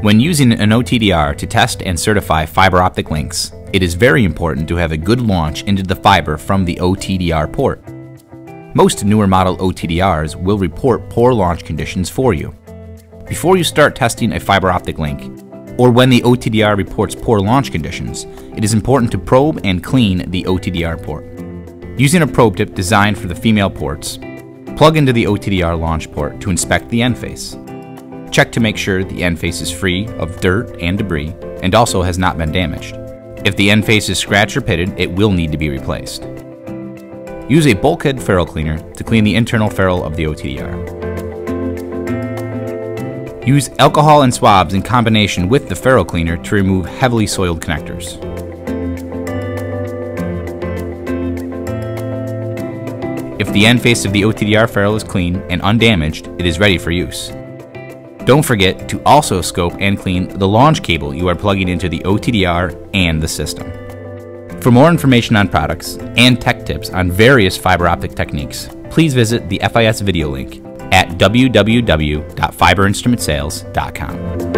When using an OTDR to test and certify fiber optic links, it is very important to have a good launch into the fiber from the OTDR port. Most newer model OTDRs will report poor launch conditions for you. Before you start testing a fiber optic link, or when the OTDR reports poor launch conditions, it is important to probe and clean the OTDR port. Using a probe tip designed for the female ports, plug into the OTDR launch port to inspect the end face. Check to make sure the end face is free of dirt and debris and also has not been damaged. If the end face is scratched or pitted, it will need to be replaced. Use a bulkhead ferrule cleaner to clean the internal ferrule of the OTDR. Use alcohol and swabs in combination with the ferrule cleaner to remove heavily soiled connectors. If the end face of the OTDR ferrule is clean and undamaged, it is ready for use. Don't forget to also scope and clean the launch cable you are plugging into the OTDR and the system. For more information on products and tech tips on various fiber optic techniques, please visit the FIS video link at www.fiberinstrumentsales.com.